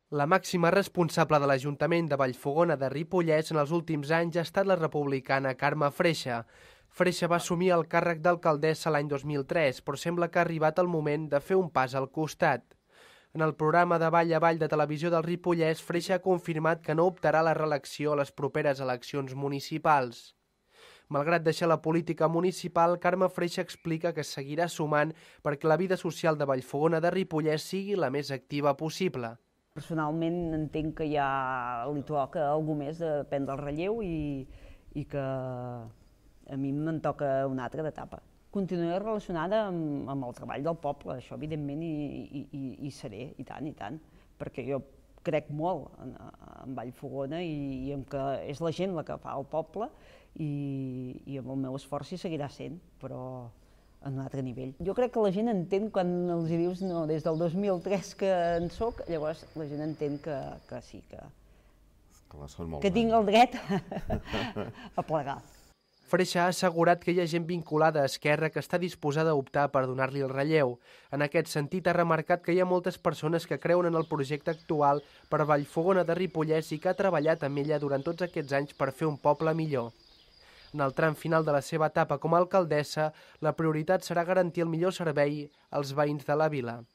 La màxima responsable de l'Ajuntament de Vallfogona de Ripollès en els últims anys ha estat la republicana Carme Freixa. Freixa va assumir el càrrec d'alcaldessa l'any 2003, però sembla que ha arribat el moment de fer un pas al costat. En el programa de Vall a Vall de Televisió del Ripollès, Freixa ha confirmat que no optarà a la reelecció a les properes eleccions municipals. Malgrat deixar la política municipal, Carme Freixa explica que seguirà sumant perquè la vida social de Vallfogona de Ripollès sigui la més activa possible. Personalment entenc que ja li toca algú més de prendre el relleu i que a mi me'n toca una altra etapa. Continuaré relacionada amb el treball del poble, això evidentment hi seré, i tant, perquè jo crec molt en Vallfogona i en que és la gent la que fa el poble i amb el meu esforç hi seguirà sent, però en un altre nivell. Jo crec que la gent entén quan els dius no, des del 2003 que en soc, llavors la gent entén que sí, que tinc el dret a plegar. Freixa ha assegurat que hi ha gent vinculada a Esquerra que està disposada a optar per donar-li el relleu. En aquest sentit, ha remarcat que hi ha moltes persones que creuen en el projecte actual per Vallfogona de Ripollès i que ha treballat amb ella durant tots aquests anys per fer un poble millor. En el tram final de la seva etapa com a alcaldessa, la prioritat serà garantir el millor servei als veïns de la vila.